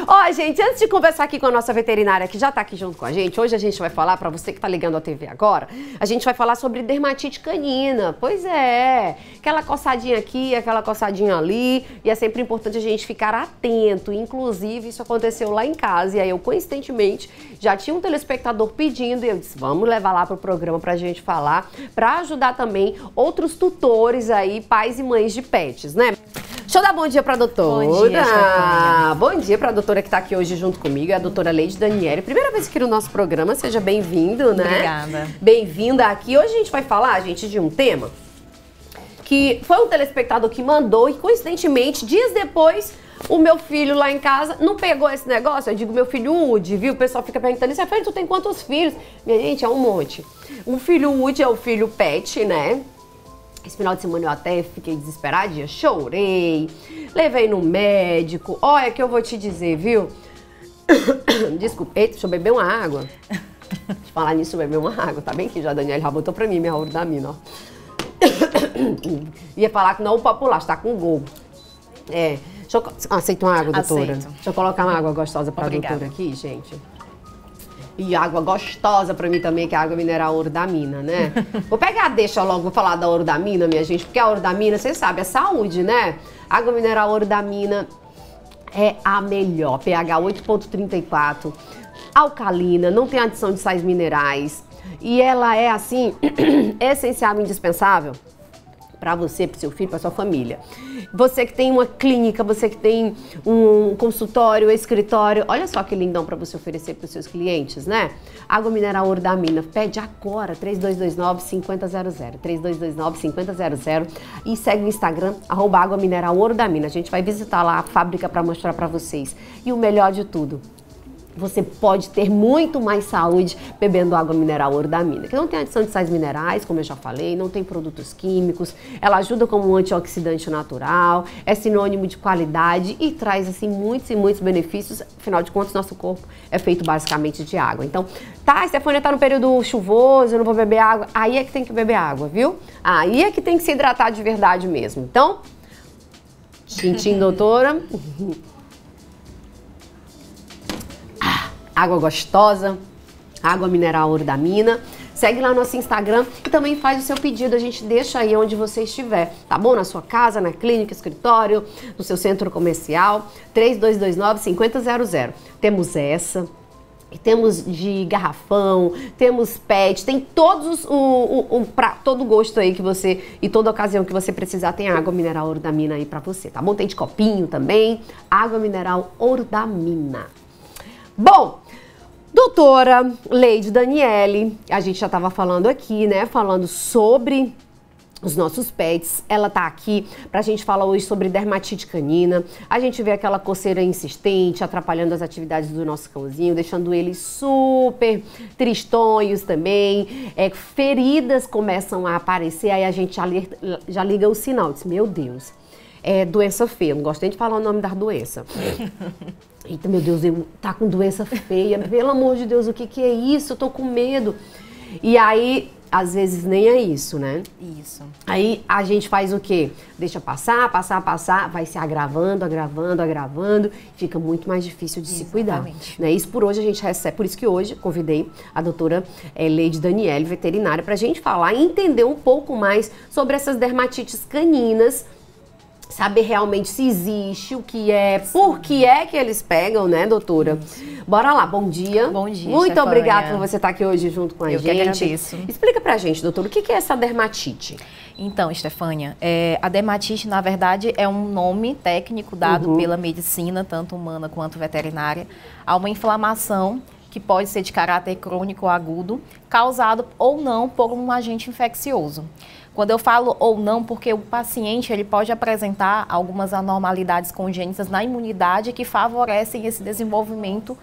Ó, gente, antes de conversar aqui com a nossa veterinária, que já tá aqui junto com a gente, hoje a gente vai falar, pra você que tá ligando a TV agora, a gente vai falar sobre dermatite canina. Pois é, aquela coçadinha aqui, aquela coçadinha ali, e é sempre importante a gente ficar atento. Inclusive, isso aconteceu lá em casa, e aí eu, coincidentemente, já tinha um telespectador pedindo, e eu disse, vamos levar lá pro programa pra gente falar, pra ajudar também outros tutores aí, pais e mães de pets, né? Deixa eu dar bom dia pra doutora. Bom dia, Stefânia. Bom dia pra doutora que tá aqui hoje junto comigo, é a doutora Leide Daniele. Primeira vez aqui no nosso programa, seja bem-vindo, né? Obrigada. Bem-vinda aqui. Hoje a gente vai falar, gente, de um tema que foi um telespectador que mandou e, coincidentemente, dias depois, o meu filho lá em casa não pegou esse negócio. Eu digo, meu filho Woody, viu? O pessoal fica perguntando, isso tu tem quantos filhos? Minha gente, é um monte. O filho Woody é o filho pet, né? Esse final de semana eu até fiquei desesperadinha, chorei, levei no médico. Olha que eu vou te dizer, viu? Desculpa, eita, deixa eu beber uma água. Deixa eu falar nisso, beber uma água, tá bem? Que já a Daniela já botou pra mim minha Ordamina, ó. Ia falar que não o popular, está com gol. É, deixa eu... Aceita uma água, doutora? Aceito. Deixa eu colocar uma água gostosa pra doutora aqui, gente. E água gostosa pra mim também, que é a água mineral Ordamina, né? Vou pegar, deixa logo, vou falar da Ordamina, minha gente, porque a Ordamina, vocês sabem, é saúde, né? Água mineral Ordamina é a melhor, pH 8,34, alcalina, não tem adição de sais minerais. E ela é, assim, essencial e indispensável para você, para o seu filho, para sua família. Você que tem uma clínica, você que tem um consultório, escritório, olha só que lindão para você oferecer para os seus clientes, né? Água mineral Ordamina, pede agora, 3229-5000, 3229-5000 e segue no Instagram, @água mineral Ordamina. A gente vai visitar lá a fábrica para mostrar para vocês. E o melhor de tudo, você pode ter muito mais saúde bebendo água mineral Ordamina, que não tem adição de sais minerais, como eu já falei, não tem produtos químicos, ela ajuda como um antioxidante natural, é sinônimo de qualidade e traz, assim, muitos e muitos benefícios. Afinal de contas, nosso corpo é feito basicamente de água. Então, tá, Stefânia, tá no período chuvoso, eu não vou beber água. Aí é que tem que beber água, viu? Aí é que tem que se hidratar de verdade mesmo. Então, tintim, doutora. Água gostosa, água mineral Ordamina. Segue lá no nosso Instagram e também faz o seu pedido, a gente deixa aí onde você estiver, tá bom? Na sua casa, na clínica, escritório, no seu centro comercial, 3229-5000. Temos essa, temos de garrafão, temos pet, tem todos pra todo gosto aí que você, e toda ocasião que você precisar, tem água mineral Ordamina aí pra você, tá bom? Tem de copinho também, água mineral Ordamina. Bom, doutora Leide Daniele, a gente já estava falando aqui, né, falando sobre os nossos pets. Ela tá aqui pra gente falar hoje sobre dermatite canina. A gente vê aquela coceira insistente, atrapalhando as atividades do nosso cãozinho, deixando eles super tristonhos também. Feridas começam a aparecer, aí a gente já liga o sinal, diz, meu Deus, é doença feia, não gosto nem de falar o nome da doença. Eita, meu Deus, tá com doença feia, pelo amor de Deus, o que é isso? Eu tô com medo. E aí, às vezes nem é isso, né? Isso. Aí a gente faz o quê? Deixa passar, vai se agravando, fica muito mais difícil de se cuidar. Né? Isso por hoje a gente recebe, por isso que hoje convidei a doutora Leide Daniele, veterinária, pra gente falar e entender um pouco mais sobre essas dermatites caninas, saber realmente se existe, o que é, por que é que eles pegam, né, doutora? Bora lá, bom dia. Bom dia, muito Stefânia. obrigada por você estar aqui hoje junto com a gente. Eu que agradeço. Explica pra gente, doutora, o que é essa dermatite? Então, Stefânia, a dermatite, na verdade, é um nome técnico dado pela medicina, tanto humana quanto veterinária, a uma inflamação que pode ser de caráter crônico ou agudo, causado ou não por um agente infeccioso. Quando eu falo ou não, porque o paciente ele pode apresentar algumas anormalidades congênitas na imunidade que favorecem esse desenvolvimento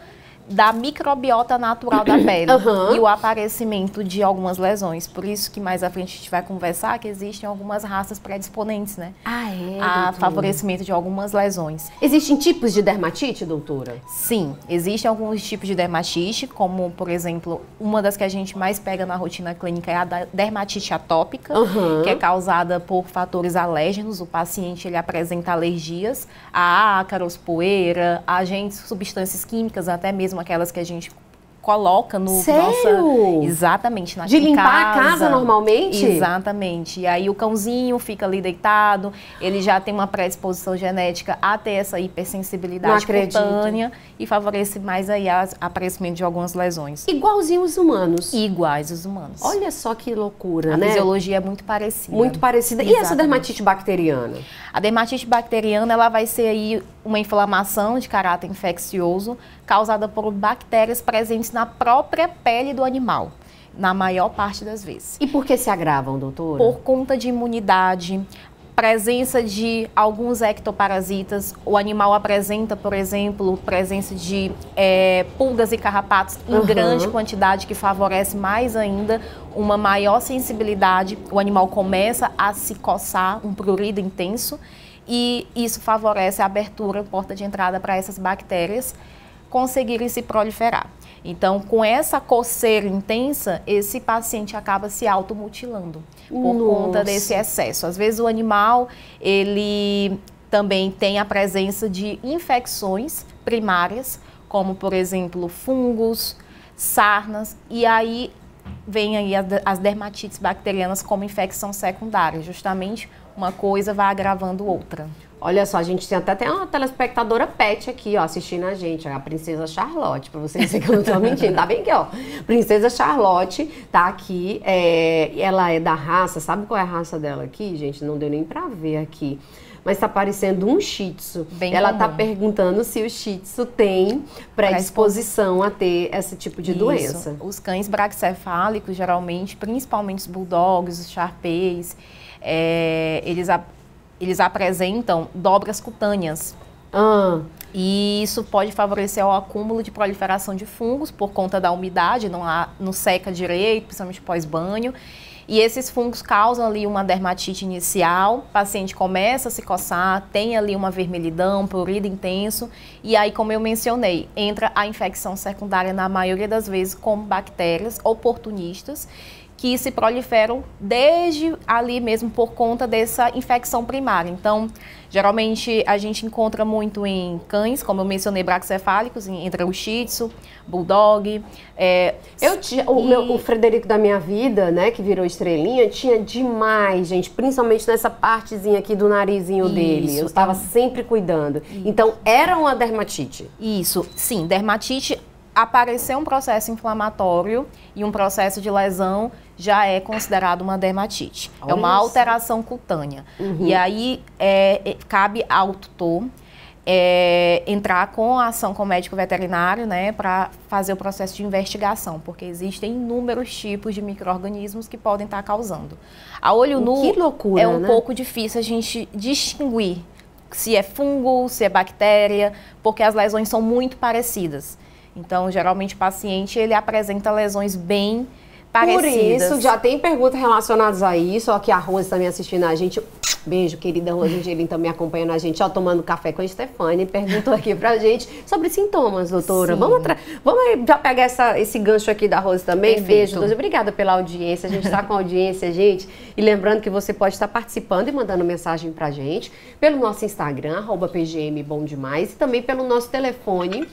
da microbiota natural da pele Uhum. e o aparecimento de algumas lesões. Por isso que mais à frente a gente vai conversar que existem algumas raças predisponentes, né? Ah, é, A doutora? favorecimento de algumas lesões. Existem tipos de dermatite, doutora? Sim, existem alguns tipos de dermatite, como, por exemplo, uma das que a gente mais pega na rotina clínica é a dermatite atópica, Uhum. que é causada por fatores alérgenos. O paciente ele apresenta alergias a ácaros, poeira, agentes, substâncias químicas, até mesmo aquelas que a gente coloca no Sério? Exatamente, na De limpar a casa normalmente? Exatamente. E aí o cãozinho fica ali deitado, ele já tem uma predisposição genética a ter essa Não hipersensibilidade acredito. cutânea e favorece mais aí o aparecimento de algumas lesões. Igualzinho os humanos. Iguais os humanos. Olha só que loucura, A né? fisiologia é muito parecida. Muito parecida. E essa Exatamente. dermatite bacteriana? A dermatite bacteriana, ela vai ser aí uma inflamação de caráter infeccioso causada por bactérias presentes na própria pele do animal, na maior parte das vezes. E por que se agravam, doutora? Por conta de imunidade, presença de alguns ectoparasitas, o animal apresenta, por exemplo, presença de pulgas e carrapatos em Uhum. grande quantidade, que favorece mais ainda uma maior sensibilidade. O animal começa a se coçar, um prurido intenso, e isso favorece a abertura, porta de entrada para essas bactérias conseguirem se proliferar. Então, com essa coceira intensa, esse paciente acaba se automutilando por conta desse excesso. Às vezes o animal, ele também tem a presença de infecções primárias, como por exemplo, fungos, sarnas, e aí vem aí as dermatites bacterianas como infecção secundária. Justamente uma coisa vai agravando outra. Olha só, a gente tem uma telespectadora pet aqui, ó, assistindo a gente, a Princesa Charlotte, pra vocês verem que eu não tô mentindo, tá bem aqui, ó. Princesa Charlotte tá aqui, ela é da raça, sabe qual é a raça dela aqui, gente? Não deu nem pra ver aqui. Mas tá parecendo um Shih Tzu. Bem ela comum. tá perguntando se o Shih Tzu tem predisposição a ter esse tipo de doença. Os cães braquicefálicos, geralmente, principalmente os bulldogs, os sharpeis, eles apresentam dobras cutâneas. E isso pode favorecer o acúmulo de proliferação de fungos por conta da umidade, não seca direito, principalmente pós-banho. E esses fungos causam ali uma dermatite inicial, o paciente começa a se coçar, tem ali uma vermelhidão, prurido intenso, e aí, como eu mencionei, entra a infecção secundária na maioria das vezes com bactérias oportunistas, que se proliferam desde ali mesmo por conta dessa infecção primária. Então, geralmente a gente encontra muito em cães, como eu mencionei, braquicefálicos, entra o Shih Tzu, Bulldog. O Frederico da minha vida, né, que virou estrelinha, tinha demais, gente, principalmente nessa partezinha aqui do narizinho dele. Eu estava sempre cuidando. Então, era uma dermatite? Isso, sim, dermatite. Aparecer um processo inflamatório e um processo de lesão já é considerado uma dermatite. Olha é uma isso. alteração cutânea. E aí cabe ao tutor entrar com a ação com o médico veterinário, né, para fazer o processo de investigação, porque existem inúmeros tipos de micro-organismos que podem estar causando. A olho nu Que loucura, é um né? pouco difícil a gente distinguir se é fungo, se é bactéria, porque as lesões são muito parecidas. Então, geralmente, o paciente, ele apresenta lesões bem parecidas. Por isso, já tem perguntas relacionadas a isso. Ó, aqui a Rose também assistindo a gente. Beijo, querida Rose Angelim, também acompanhando a gente, ó, tomando café com a Stefane. Perguntou aqui pra gente sobre sintomas, doutora. Sim. Vamos já pegar esse gancho aqui da Rose também. Perfeito. Beijo, Rose. Obrigada pela audiência. A gente está com audiência, gente. E lembrando que você pode estar participando e mandando mensagem pra gente pelo nosso Instagram, @pgmbomdemais, e também pelo nosso telefone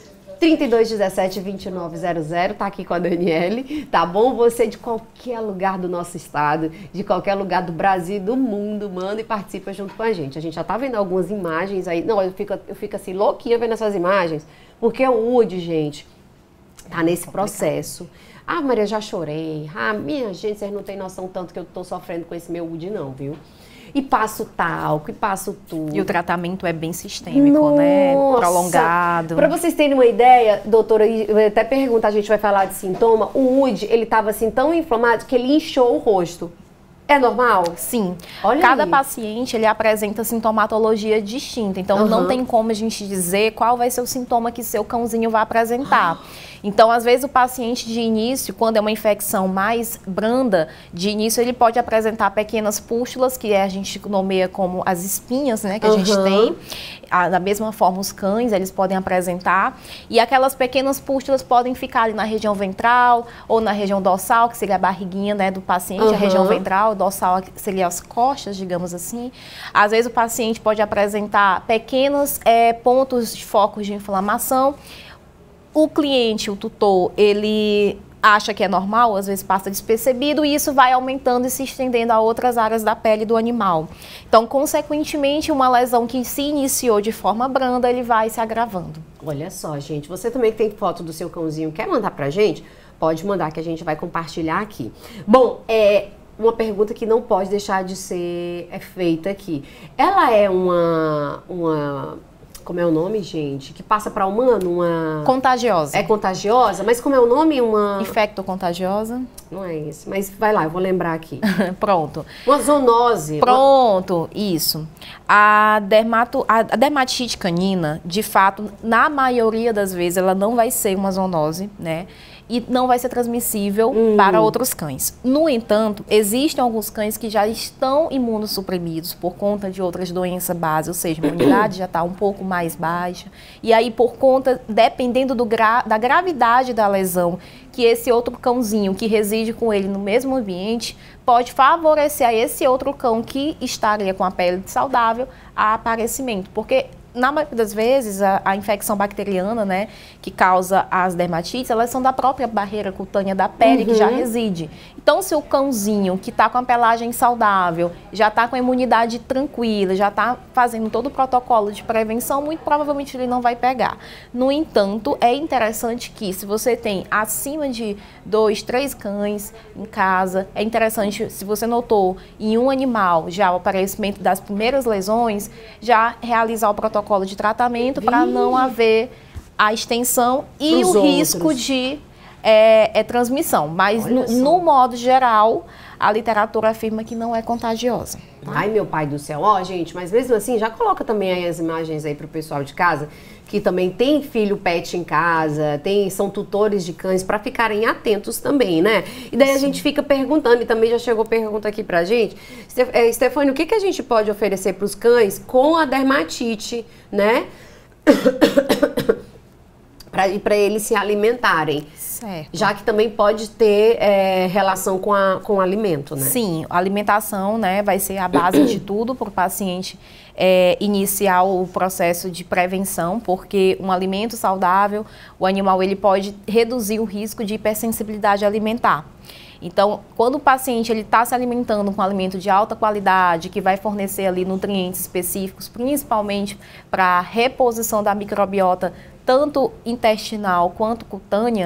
3217-2900, tá aqui com a Daniele, tá bom? Você de qualquer lugar do nosso estado, de qualquer lugar do Brasil e do mundo, manda e participa junto com a gente. A gente já tá vendo algumas imagens aí, não, eu fico assim louquinha vendo essas imagens, porque o Woody, gente, tá nesse processo. Ah, Maria, já chorei. Ah, minha gente, vocês não têm noção tanto que eu tô sofrendo com esse meu Woody não, viu? E passo talco, e passo tudo. E o tratamento é bem sistêmico, né? Prolongado. Para vocês terem uma ideia, doutora, eu até pergunto, a gente vai falar de sintoma, o Woody, ele tava assim tão inflamado que ele inchou o rosto. É normal? Sim. Olha Cada aí. paciente, ele apresenta sintomatologia distinta. Então, não tem como a gente dizer qual vai ser o sintoma que seu cãozinho vai apresentar. Então, às vezes, o paciente de início, quando é uma infecção mais branda, de início ele pode apresentar pequenas pústulas, que a gente nomeia como as espinhas, né, que a gente tem. Da mesma forma, os cães, eles podem apresentar. E aquelas pequenas pústulas podem ficar ali na região ventral ou na região dorsal, que seria a barriguinha, né, do paciente, a região ventral, dorsal seria as costas, digamos assim. Às vezes, o paciente pode apresentar pequenos pontos de focos de inflamação. O cliente, o tutor, ele acha que é normal, às vezes passa despercebido e isso vai aumentando e se estendendo a outras áreas da pele do animal. Então, consequentemente, uma lesão que se iniciou de forma branda, ele vai se agravando. Olha só, gente, você também que tem foto do seu cãozinho, quer mandar pra gente? Pode mandar que a gente vai compartilhar aqui. Bom, uma pergunta que não pode deixar de ser feita aqui. Ela é como é o nome, gente? Que passa para humano? Contagiosa. É contagiosa? Mas como é o nome? Infectocontagiosa. Não é esse, mas vai lá, eu vou lembrar aqui. Pronto. Uma zoonose. Pronto, isso. A dermatite canina, de fato, na maioria das vezes, ela não vai ser uma zoonose, né? E não vai ser transmissível para outros cães. No entanto, existem alguns cães que já estão imunossuprimidos por conta de outras doenças base, ou seja, a imunidade já está um pouco mais baixa. E aí, por conta, dependendo da gravidade da lesão, que esse outro cãozinho que reside com ele no mesmo ambiente pode favorecer a esse outro cão que estaria com a pele saudável a aparecimento. Porque na maioria das vezes, a infecção bacteriana, né, que causa as dermatites, elas são da própria barreira cutânea da pele que já reside. Então, se o cãozinho que está com a pelagem saudável, já está com a imunidade tranquila, já está fazendo todo o protocolo de prevenção, muito provavelmente ele não vai pegar. No entanto, é interessante que se você tem acima de 2, 3 cães em casa, é interessante, se você notou em um animal já o aparecimento das primeiras lesões, já realizar o protocolo de tratamento para não haver a extensão e o risco de transmissão. Mas no modo geral, a literatura afirma que não é contagiosa. Tá? Ai, meu pai do céu. Ó, gente, mas mesmo assim, já coloca também aí as imagens aí pro pessoal de casa, que também tem filho pet em casa, são tutores de cães, para ficarem atentos também, né? E daí a gente fica perguntando, e também já chegou pergunta aqui pra gente, Stefânia, o que a gente pode oferecer pros cães com a dermatite, né? Para eles se alimentarem. Certo. Já que também pode ter relação com o alimento, né? Sim, a alimentação, né, vai ser a base de tudo para o paciente iniciar o processo de prevenção, porque um alimento saudável, o animal ele pode reduzir o risco de hipersensibilidade alimentar. Então, quando o paciente está se alimentando com alimento de alta qualidade, que vai fornecer ali nutrientes específicos, principalmente para a reposição da microbiota, tanto intestinal quanto cutânea,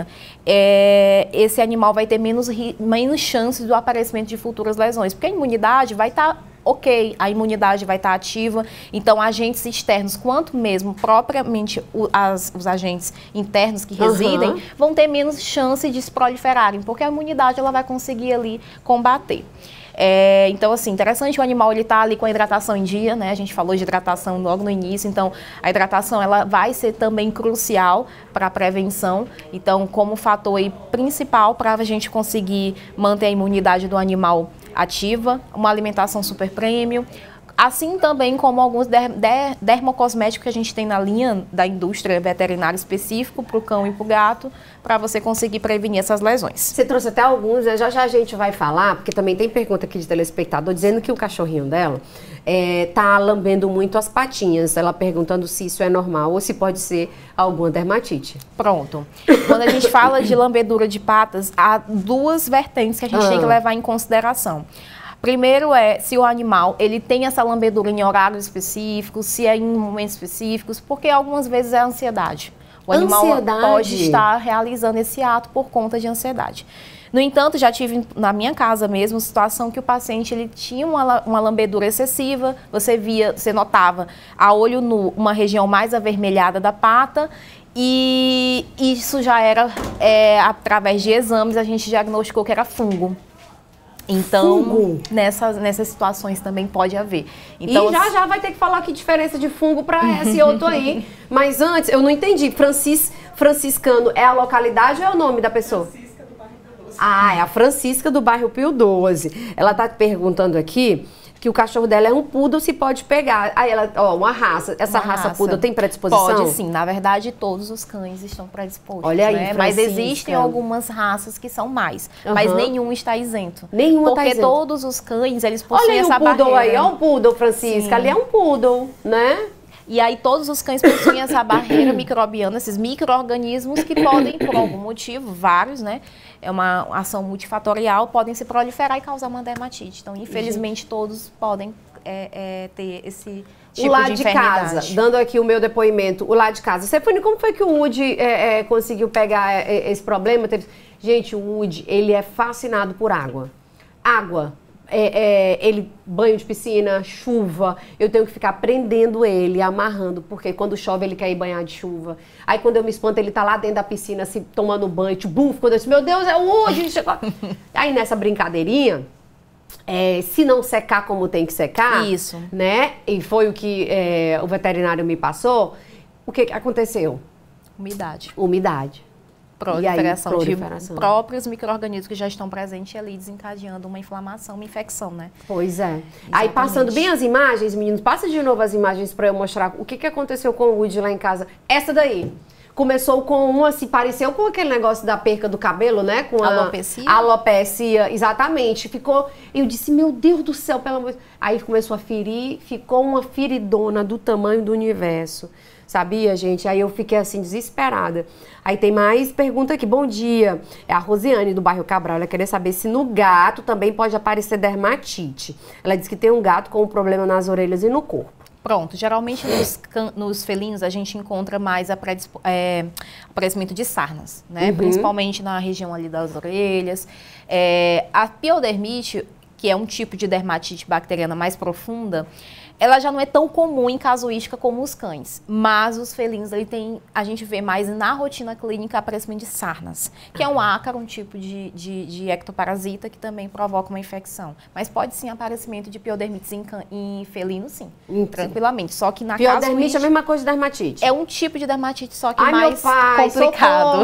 esse animal vai ter menos chances do aparecimento de futuras lesões, porque a imunidade vai estar ok, a imunidade vai estar ativa, então agentes externos, quanto mesmo propriamente os agentes internos que residem, vão ter menos chance de se proliferarem, porque a imunidade ela vai conseguir ali combater. Então, assim, interessante o animal ele tá ali com a hidratação em dia, né? A gente falou de hidratação logo no início, então a hidratação ela vai ser também crucial para a prevenção. Então, como fator aí principal para a gente conseguir manter a imunidade do animal ativa, uma alimentação super premium. Assim também como alguns dermocosméticos que a gente tem na linha da indústria veterinária específico para o cão e para o gato, para você conseguir prevenir essas lesões. Você trouxe até alguns, né? Já a gente vai falar, porque também tem pergunta aqui de telespectador dizendo que o cachorrinho dela tá lambendo muito as patinhas. Ela perguntando se isso é normal ou se pode ser alguma dermatite. Pronto. Quando a gente fala de lambedura de patas, há duas vertentes que a gente tem que levar em consideração. Primeiro se o animal ele tem essa lambedura em horários específicos, se é em momentos específicos, porque algumas vezes é ansiedade. O animal pode estar realizando esse ato por conta de ansiedade. No entanto, já tive na minha casa mesmo situação que o paciente ele tinha uma lambedura excessiva, você notava a olho nu uma região mais avermelhada da pata, e isso já era, através de exames, a gente diagnosticou que era fungo. Então, nessas situações também pode haver. Então, e já vai ter que falar que diferença de fungo para esse outro aí. Mas antes, eu não entendi. Franciscano é a localidade ou é o nome da pessoa? Ah, é a Francisca do bairro Pio 12. Ela tá perguntando aqui que o cachorro dela é um poodle, se pode pegar. Aí ela, ó, uma raça. Essa raça poodle tem predisposição? Pode sim. Na verdade, todos os cães estão predispostos. Olha aí, né? Mas existem algumas raças que são mais. Mas nenhum está isento. Nenhum está isento. Porque todos os cães, eles possuem essa barreira. Olha o poodle aí, ó o poodle, Francisca. Sim. Ali é um poodle, né? E aí todos os cães possuem essa barreira microbiana, esses micro-organismos que podem, por algum motivo, vários, né? É uma ação multifatorial, podem se proliferar e causar uma dermatite. Então, infelizmente, todos podem ter esse tipo de enfermidade. Casa, dando aqui o meu depoimento, o lado de casa. Stephanie, como foi que o Woody conseguiu pegar esse problema? Gente, o Woody, ele é fascinado por água. Água. Ele banho de piscina, chuva, eu tenho que ficar prendendo ele, amarrando, porque quando chove ele quer ir banhar de chuva. Aí quando eu me espanto, ele tá lá dentro da piscina, assim, tomando banho, bufo, quando eu disse, meu Deus, é o Woody, ele chegou. Aí nessa brincadeirinha, se não secar como tem que secar, isso, né? E foi o que o veterinário me passou, o que aconteceu? Umidade. Proliferação de próprios micro-organismos que já estão presentes ali, desencadeando uma inflamação, uma infecção, né? Pois é. Exatamente. Aí passando bem as imagens, meninos, passa de novo as imagens para eu mostrar o que aconteceu com o Woody lá em casa. Essa daí. Começou com uma, se pareceu com aquele negócio da perca do cabelo, né? Com alopecia. Alopecia, exatamente. Ficou, eu disse, meu Deus do céu, pelo amor de Deus. Aí começou a ferir, ficou uma feridona do tamanho do universo. Sabia, gente? Aí eu fiquei assim, desesperada. Aí tem mais pergunta aqui. Bom dia. É a Rosiane, do bairro Cabral. Ela queria saber se no gato também pode aparecer dermatite. Ela disse que tem um gato com um problema nas orelhas e no corpo. Pronto. Geralmente nos felinos a gente encontra mais aparecimento de sarnas, né? Principalmente na região ali das orelhas. A piodermite, que é um tipo de dermatite bacteriana mais profunda, ela já não é tão comum em casuística como os cães, mas os felinos, a gente vê mais na rotina clínica aparecimento de sarnas, que é um ácaro, um tipo de ectoparasita que também provoca uma infecção. Mas pode sim aparecimento de piodermites em felinos, sim, tranquilamente. Só que na piodermite é a mesma coisa de dermatite? É um tipo de dermatite, só que mais complicado.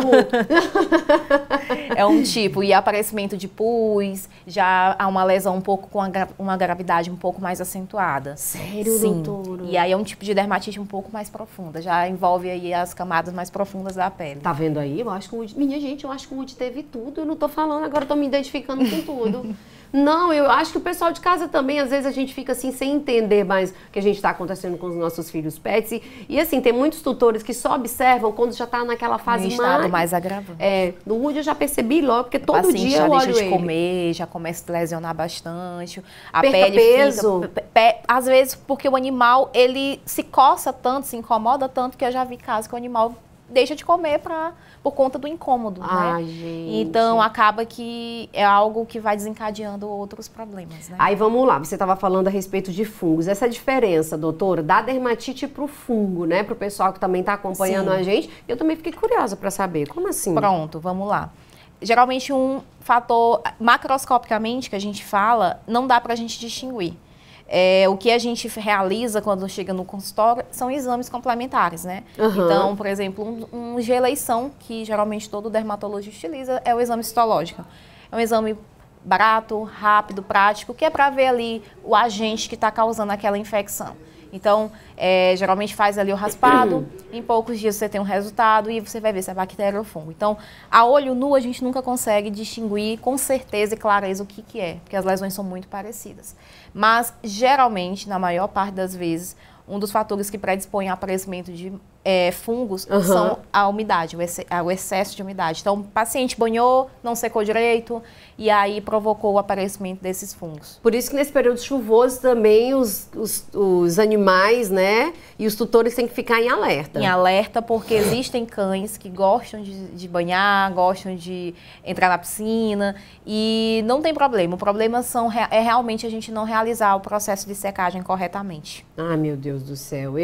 É um tipo, e aparecimento de pus, já há uma lesão um pouco com uma gravidade um pouco mais acentuada. Sério, sim. doutora? E aí é um tipo de dermatite um pouco mais profunda, já envolve aí as camadas mais profundas da pele. Tá vendo aí? Eu acho que o Woody... Minha gente, eu acho que o Woody teve tudo, eu não tô falando, agora eu tô me identificando com tudo. Não, eu acho que o pessoal de casa também, às vezes a gente fica assim, sem entender mais o que a gente tá acontecendo com os nossos filhos pets. E assim, tem muitos tutores que só observam quando já tá naquela fase mais agravante. No Woody eu já percebi logo, porque todo dia eu olho ele. Já deixa de comer, já começa a lesionar bastante. A Perca pele peso. Às vezes, porque o animal, ele se coça tanto, se incomoda tanto, que eu já vi casos que o animal deixa de comer por conta do incômodo, né? Gente. Então, acaba que é algo que vai desencadeando outros problemas, né? Aí, vamos lá. Você estava falando a respeito de fungos. Essa diferença, doutora, da dermatite pro fungo, né? Pro pessoal que também está acompanhando a gente. Eu também fiquei curiosa para saber. Como assim? Pronto, vamos lá. Geralmente, um fator macroscopicamente que a gente fala, não dá para a gente distinguir. O que a gente realiza quando chega no consultório são exames complementares, né? Então, por exemplo, um de eleição que geralmente todo dermatologista utiliza é o exame citológico. É um exame barato, rápido, prático, que é para ver ali o agente que está causando aquela infecção. Então, geralmente faz ali o raspado, em poucos dias você tem um resultado e você vai ver se é bactéria ou fungo. Então, a olho nu a gente nunca consegue distinguir com certeza e clareza o que é, porque as lesões são muito parecidas. Mas, geralmente, na maior parte das vezes, um dos fatores que predispõem ao aparecimento de fungos são a umidade, o excesso de umidade. Então, o paciente banhou, não secou direito e aí provocou o aparecimento desses fungos. Por isso que nesse período chuvoso também os animais, né, e os tutores têm que ficar em alerta. Em alerta, porque existem cães que gostam de banhar, gostam de entrar na piscina e não tem problema. O problema é realmente a gente não realizar o processo de secagem corretamente. Ah, meu Deus do céu,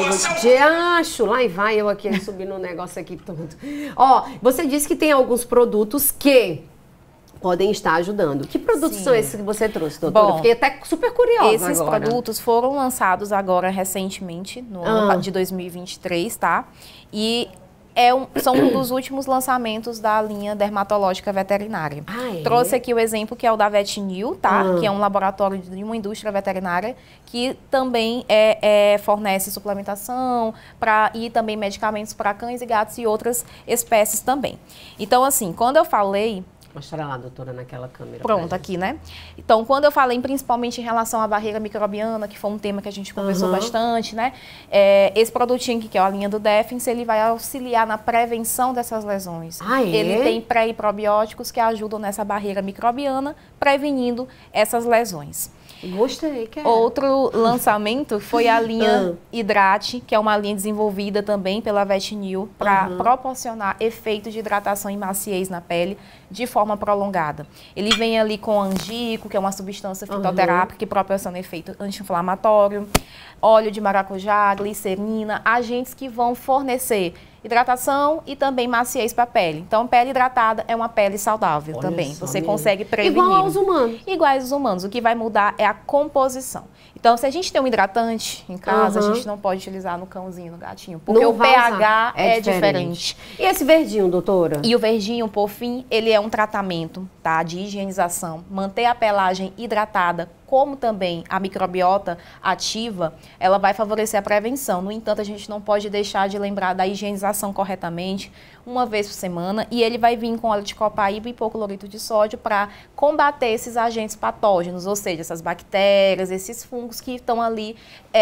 acho, lá e vai eu aqui subindo um negócio aqui todo. Ó, você disse que tem alguns produtos que podem estar ajudando. Que produtos Sim. são esses que você trouxe, doutora? Bom, fiquei até super curiosa esses agora. produtos foram lançados agora recentemente, no ano de 2023, tá? E são um dos últimos lançamentos da linha dermatológica veterinária. Trouxe aqui o exemplo que é o da Vetnil, tá? Que é um laboratório de uma indústria veterinária que também fornece suplementação e também medicamentos para cães e gatos e outras espécies também. Então, assim, quando eu falei... Mostra lá, doutora, naquela câmera. Pronto, aqui, né? Então, quando eu falei principalmente em relação à barreira microbiana, que foi um tema que a gente conversou bastante, né? Esse produtinho aqui, que é a linha do Defense, ele vai auxiliar na prevenção dessas lesões. Ele tem pré e probióticos que ajudam nessa barreira microbiana, prevenindo essas lesões. Gostei, quero. Outro lançamento foi a linha Hidrate, que é uma linha desenvolvida também pela Vetnil para proporcionar efeito de hidratação e maciez na pele de forma prolongada. Ele vem ali com angico, que é uma substância fitoterápica que proporciona efeito anti-inflamatório, óleo de maracujá, glicerina, agentes que vão fornecer hidratação e também maciez para a pele. Então, pele hidratada é uma pele saudável também. Você consegue prevenir. Igual aos humanos. Iguais aos humanos. O que vai mudar é a composição. Então, se a gente tem um hidratante em casa, a gente não pode utilizar no cãozinho, no gatinho, porque o pH é diferente. E esse verdinho, doutora? E o verdinho, por fim, ele é um tratamento, tá, de higienização. Manter a pelagem hidratada, como também a microbiota ativa, ela vai favorecer a prevenção. No entanto, a gente não pode deixar de lembrar da higienização corretamente, uma vez por semana, e ele vai vir com óleo de copaíba e hipoclorito de sódio para combater esses agentes patógenos, ou seja, essas bactérias, esses fungos que estão ali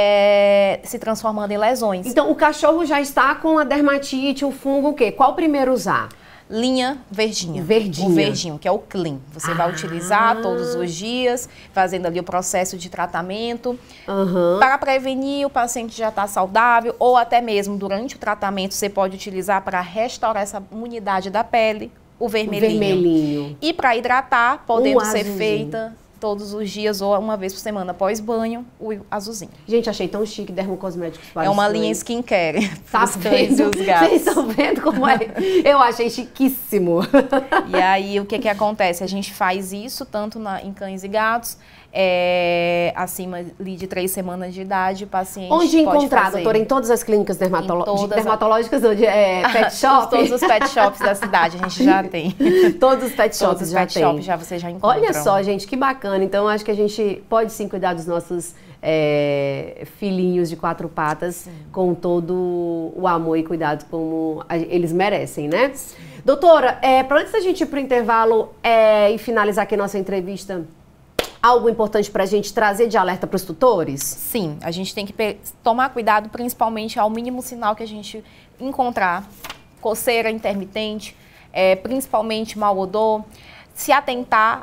se transformando em lesões. Então, o cachorro já está com a dermatite, o fungo, o quê? Qual primeiro usar? Linha verdinha. Verdinha. O verdinho, que é o Clean. Você vai utilizar todos os dias, fazendo ali o processo de tratamento. Para prevenir, o paciente já está saudável, ou até mesmo durante o tratamento, você pode utilizar para restaurar essa imunidade da pele, o vermelhinho. E para hidratar, podendo ser feita todos os dias ou uma vez por semana após banho, o azulzinho. Gente, achei tão chique dermocosméticos para É uma linha skincare. Tá vendo? Vocês estão vendo como é? Eu achei chiquíssimo. E aí, o que que acontece? A gente faz isso tanto em cães e gatos, acima de 3 semanas de idade, o paciente Onde pode encontrar, fazer. doutora? Em todas as clínicas dermatológicas, onde pet shop? Todos os pet shops da cidade, a gente já tem. Todos os pet shops Todos os já pet tem. shops você já encontra. Olha só, gente, que bacana. Então, acho que a gente pode sim cuidar dos nossos filhinhos de 4 patas com todo o amor e cuidado como eles merecem, né? Sim. Doutora, para antes da gente ir para o intervalo e finalizar aqui a nossa entrevista, algo importante para a gente trazer de alerta para os tutores? Sim, a gente tem que tomar cuidado principalmente ao mínimo sinal que a gente encontrar. Coceira intermitente, principalmente mau odor, se atentar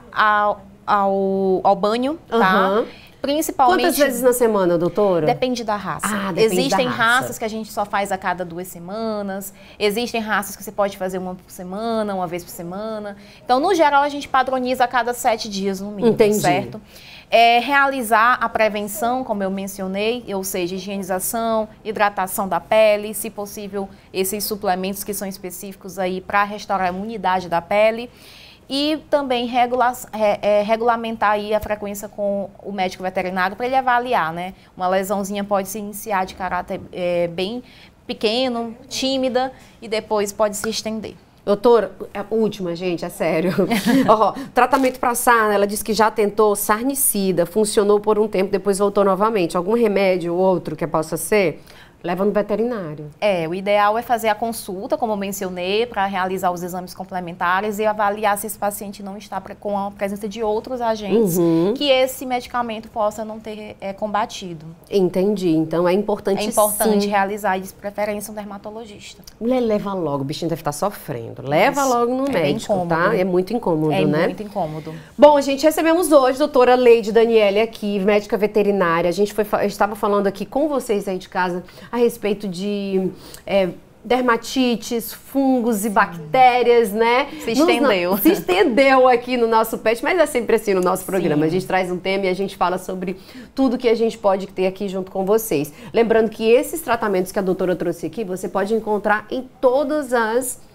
ao banho, tá? Principalmente... Quantas vezes na semana, doutora? Depende da raça. Existem raças que a gente só faz a cada 2 semanas. Existem raças que você pode fazer uma por semana, uma vez por semana. Então, no geral, a gente padroniza a cada 7 dias no mínimo, certo? Realizar a prevenção, como eu mencionei, ou seja, higienização, hidratação da pele, se possível, esses suplementos que são específicos aí para restaurar a imunidade da pele. E também regulamentar aí a frequência com o médico veterinário para ele avaliar, né? Uma lesãozinha pode se iniciar de caráter bem pequeno, tímida, e depois pode se estender. Doutora, a última, gente, é sério. Tratamento para sarna, ela disse que já tentou sarnicida, funcionou por um tempo, depois voltou novamente. Algum remédio ou outro que possa ser? Leva no veterinário. O ideal é fazer a consulta, como eu mencionei, para realizar os exames complementares e avaliar se esse paciente não está com a presença de outros agentes que esse medicamento possa não ter combatido. Entendi. Então é importante sim realizar, de preferência, um dermatologista. Mulher, leva logo, o bichinho deve estar sofrendo. Leva logo no médico, tá? É muito incômodo, né? É muito incômodo. Bom, gente, recebemos hoje a doutora Leide Daniele aqui, médica veterinária. A gente estava falando aqui com vocês aí de casa a respeito de dermatites, fungos e bactérias, né? Se estendeu. Se estendeu aqui no nosso pet, mas é sempre assim no nosso programa. A gente traz um tema e a gente fala sobre tudo que a gente pode ter aqui junto com vocês. Lembrando que esses tratamentos que a doutora trouxe aqui, você pode encontrar em todas as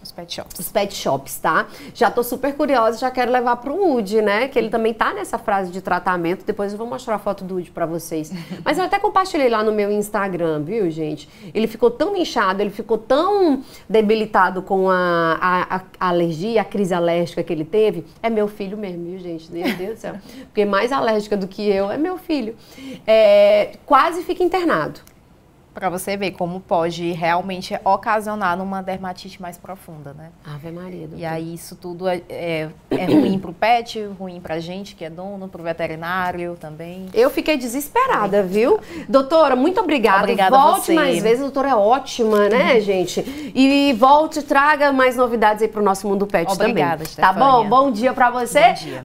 Os pet shops. Os pet shops, tá? Já tô super curiosa, já quero levar pro Woody, né? Que ele também tá nessa fase de tratamento. Depois eu vou mostrar a foto do Woody pra vocês. Mas eu até compartilhei lá no meu Instagram, viu, gente? Ele ficou tão inchado, ele ficou tão debilitado com a alergia, a crise alérgica que ele teve. É meu filho mesmo, viu, gente? Meu Deus do céu. Porque mais alérgica do que eu é meu filho. Quase fica internado. Para você ver como pode realmente ocasionar numa dermatite mais profunda, né? Ave Maria. Doutor. E aí isso tudo é ruim para o pet, ruim para a gente que é dono, para o veterinário também. Eu fiquei desesperada, viu? Doutora, muito obrigada. Obrigada volte a você. mais vezes, a doutora é ótima, né, gente? E volte, traga mais novidades aí pro nosso Mundo Pet Obrigada, também. Estefânia. Tá bom? Bom dia para você. Bom dia.